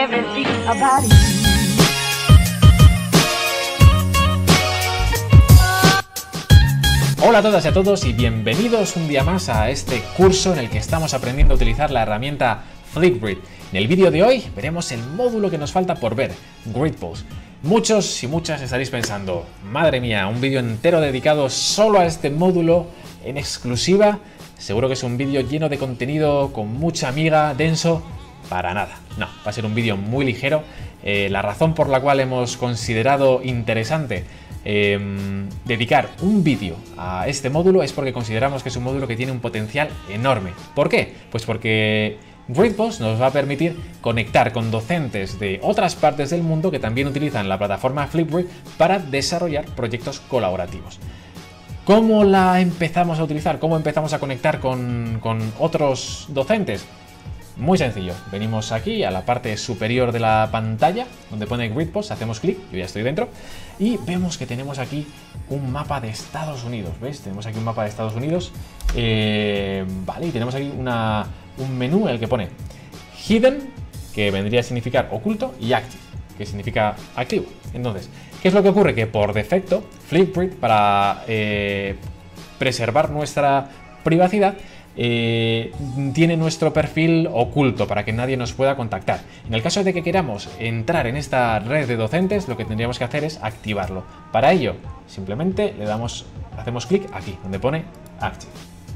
everything about you. Hola a todas y a todos y bienvenidos un día más a este curso en el que estamos aprendiendo a utilizar la herramienta Flipgrid. En el vídeo de hoy veremos el módulo que nos falta por ver, Gridpose. Muchos y muchas estaréis pensando, madre mía, un vídeo entero dedicado solo a este módulo en exclusiva. Seguro que es un vídeo lleno de contenido, con mucha miga, denso. Para nada, no, va a ser un vídeo muy ligero. La razón por la cual hemos considerado interesante dedicar un vídeo a este módulo es porque consideramos que es un módulo que tiene un potencial enorme. ¿Por qué? Pues porque Gridpose nos va a permitir conectar con docentes de otras partes del mundo que también utilizan la plataforma Flipgrid para desarrollar proyectos colaborativos. ¿Cómo la empezamos a utilizar? ¿Cómo empezamos a conectar con otros docentes? Muy sencillo, venimos aquí a la parte superior de la pantalla donde pone Gridpose, hacemos clic, yo ya estoy dentro y vemos que tenemos aquí un mapa de Estados Unidos, ¿veis? Tenemos aquí un mapa de Estados Unidos, vale, y tenemos aquí un menú en el que pone Hidden, que vendría a significar oculto, y Active, que significa activo. Entonces, ¿qué es lo que ocurre? Que por defecto Flipgrid, para preservar nuestra privacidad, tiene nuestro perfil oculto para que nadie nos pueda contactar. En el caso de que queramos entrar en esta red de docentes, lo que tendríamos que hacer es activarlo. Para ello, simplemente hacemos clic aquí, donde pone Active.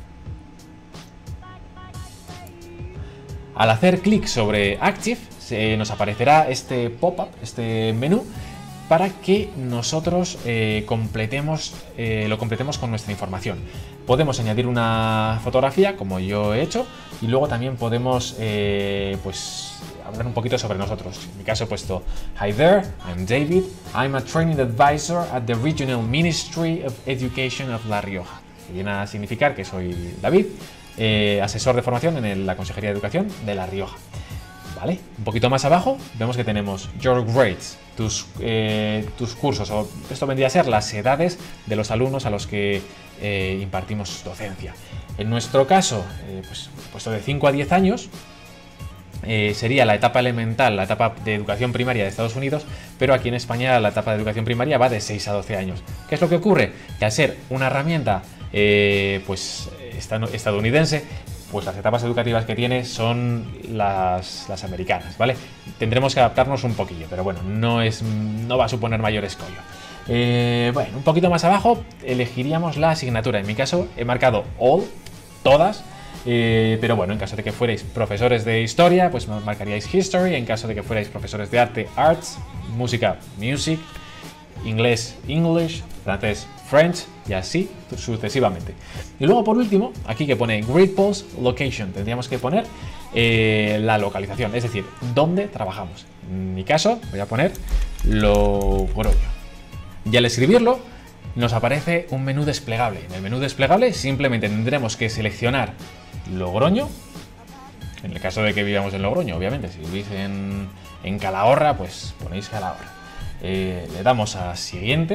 Al hacer clic sobre Active, nos aparecerá este pop-up, este menú, para que nosotros lo completemos con nuestra información. Podemos añadir una fotografía, como yo he hecho, y luego también podemos hablar un poquito sobre nosotros. En mi caso he puesto Hi there, I'm David, I'm a training advisor at the Regional Ministry of Education of La Rioja. Que viene a significar que soy David, asesor de formación en la Consejería de Educación de La Rioja. ¿Vale? Un poquito más abajo vemos que tenemos Your Grades, tus cursos, o esto vendría a ser las edades de los alumnos a los que impartimos docencia. En nuestro caso, puesto de 5 a 10 años, sería la etapa elemental, la etapa de educación primaria de Estados Unidos, pero aquí en España la etapa de educación primaria va de 6 a 12 años. ¿Qué es lo que ocurre? Que al ser una herramienta estadounidense, pues las etapas educativas que tiene son las americanas, ¿vale? Tendremos que adaptarnos un poquillo, pero bueno, no va a suponer mayor escollo. Bueno, un poquito más abajo elegiríamos la asignatura. En mi caso he marcado All, todas, pero bueno, en caso de que fuerais profesores de historia, pues marcaríais History. En caso de que fuerais profesores de arte, Arts, música, Music, inglés, English, francés, French, y así sucesivamente. Y luego, por último, aquí que pone Gridpose Location, tendríamos que poner la localización, es decir, dónde trabajamos. En mi caso voy a poner Logroño. Y al escribirlo nos aparece un menú desplegable. En el menú desplegable simplemente tendremos que seleccionar Logroño, en el caso de que vivamos en Logroño, obviamente. Si vivís en Calahorra, pues ponéis Calahorra. Le damos a siguiente.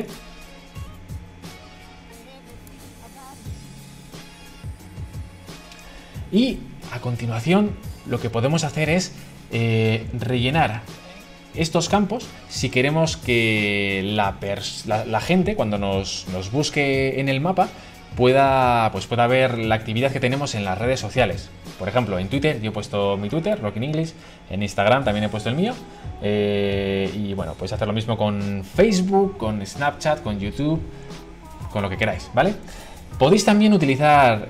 Y a continuación lo que podemos hacer es rellenar estos campos si queremos que la gente, cuando nos busque en el mapa, pueda ver la actividad que tenemos en las redes sociales. Por ejemplo, en Twitter yo he puesto mi Twitter, Rocking English. En Instagram también he puesto el mío. Y bueno, podéis hacer lo mismo con Facebook, con Snapchat, con YouTube, con lo que queráis, ¿vale? Podéis también utilizar,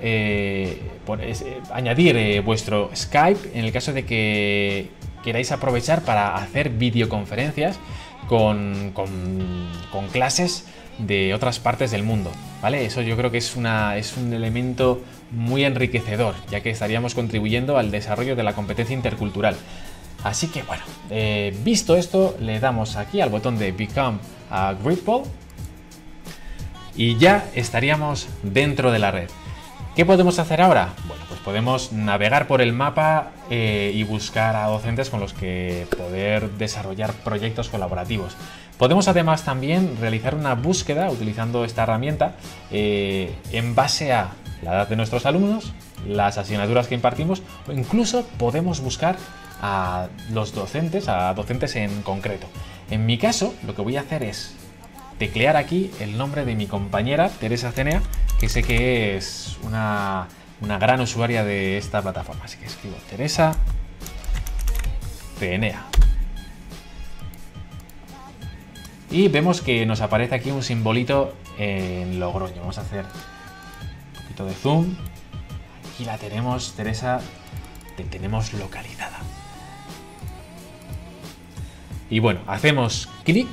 añadir vuestro Skype en el caso de que queráis aprovechar para hacer videoconferencias con clases de otras partes del mundo, ¿vale? Eso yo creo que es un elemento muy enriquecedor, ya que estaríamos contribuyendo al desarrollo de la competencia intercultural. Así que bueno, visto esto, le damos aquí al botón de Become a Gridpose y ya estaríamos dentro de la red. ¿Qué podemos hacer ahora? Bueno, pues podemos navegar por el mapa y buscar a docentes con los que poder desarrollar proyectos colaborativos. Podemos además también realizar una búsqueda utilizando esta herramienta en base a la edad de nuestros alumnos, las asignaturas que impartimos, o incluso podemos buscar a los docentes, a docentes en concreto. En mi caso, lo que voy a hacer es teclear aquí el nombre de mi compañera, Teresa Cenea, que sé que es una gran usuaria de esta plataforma. Así que escribo Teresa Cenea. Y vemos que nos aparece aquí un simbolito en Logroño. Vamos a hacer un poquito de zoom. Aquí la tenemos, Teresa, te tenemos localizada. Y bueno, hacemos clic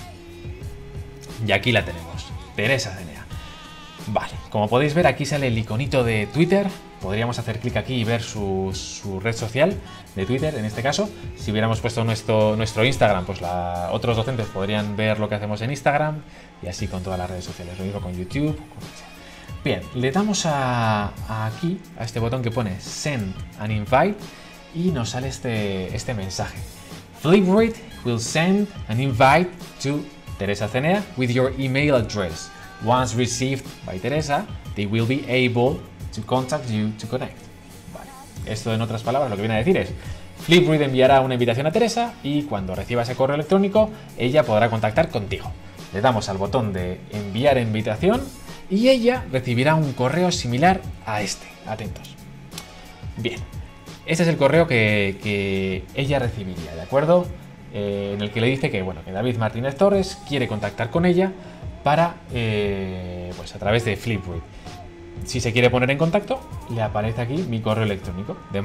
y aquí la tenemos, Teresa Cenea. Vale, como podéis ver, aquí sale el iconito de Twitter. Podríamos hacer clic aquí y ver su red social de Twitter, en este caso. Si hubiéramos puesto nuestro Instagram, pues otros docentes podrían ver lo que hacemos en Instagram y así con todas las redes sociales. Lo mismo con YouTube, con lo que sea. Bien, le damos aquí, a este botón que pone Send an Invite y nos sale este mensaje. Flipgrid will send an invite to Teresa Cenea with your email address. Once received by Teresa, they will be able to contact you to connect. Vale. Esto, en otras palabras, lo que viene a decir es: Flipgrid enviará una invitación a Teresa y cuando reciba ese correo electrónico, ella podrá contactar contigo. Le damos al botón de enviar invitación y ella recibirá un correo similar a este. Atentos. Bien, este es el correo que ella recibiría, ¿de acuerdo? En el que le dice que, bueno, que David Martínez Torres quiere contactar con ella para, pues a través de Flipgrid. Si se quiere poner en contacto, le aparece aquí mi correo electrónico de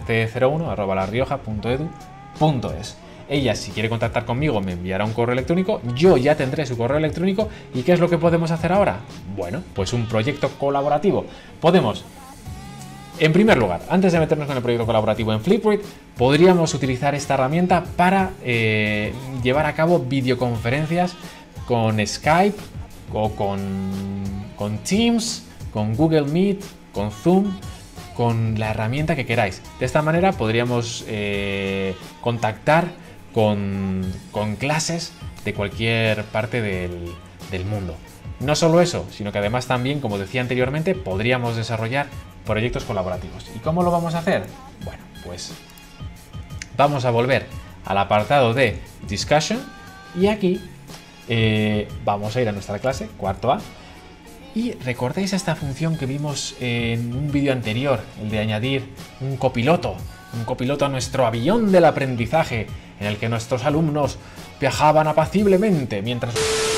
martinezc01@larioja.edu.es. Ella, si quiere contactar conmigo, me enviará un correo electrónico, yo ya tendré su correo electrónico. ¿Y qué es lo que podemos hacer ahora? Bueno, pues un proyecto colaborativo. Podemos, en primer lugar, antes de meternos en el proyecto colaborativo en Flipgrid, podríamos utilizar esta herramienta para llevar a cabo videoconferencias con Skype o con Teams, con Google Meet, con Zoom, con la herramienta que queráis. De esta manera podríamos contactar con clases de cualquier parte del mundo. No solo eso, sino que además también, como decía anteriormente, podríamos desarrollar proyectos colaborativos. ¿Y cómo lo vamos a hacer? Bueno, pues vamos a volver al apartado de Discussion y aquí vamos a ir a nuestra clase, cuarto A. Y recordáis esta función que vimos en un vídeo anterior, el de añadir un copiloto a nuestro avión del aprendizaje, en el que nuestros alumnos viajaban apaciblemente mientras...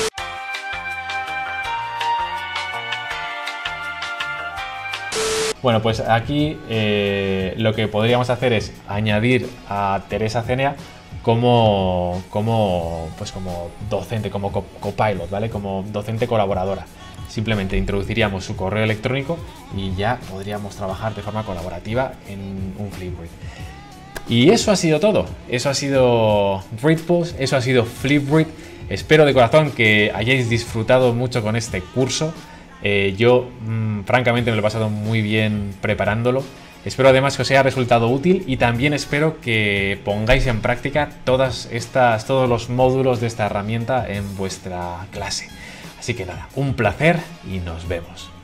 Bueno, pues aquí lo que podríamos hacer es añadir a Teresa Cenea como docente, como copilot, ¿vale? Como docente colaboradora. Simplemente introduciríamos su correo electrónico y ya podríamos trabajar de forma colaborativa en un Flipgrid. Y eso ha sido todo. Eso ha sido Gridpulse, eso ha sido Flipgrid. Espero de corazón que hayáis disfrutado mucho con este curso. Yo, francamente, me lo he pasado muy bien preparándolo. Espero además que os haya resultado útil y también espero que pongáis en práctica todos los módulos de esta herramienta en vuestra clase. Así que nada, un placer y nos vemos.